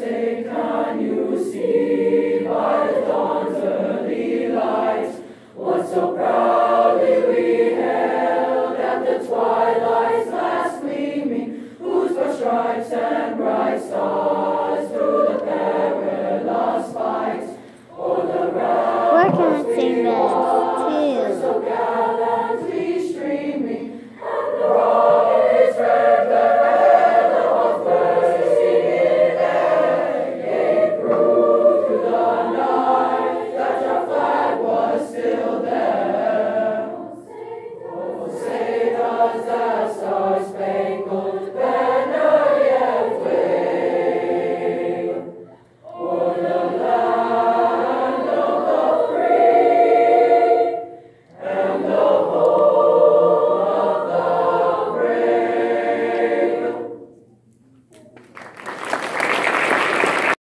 say, can you see by the dawn's early light what so proudly we hailed at the twilight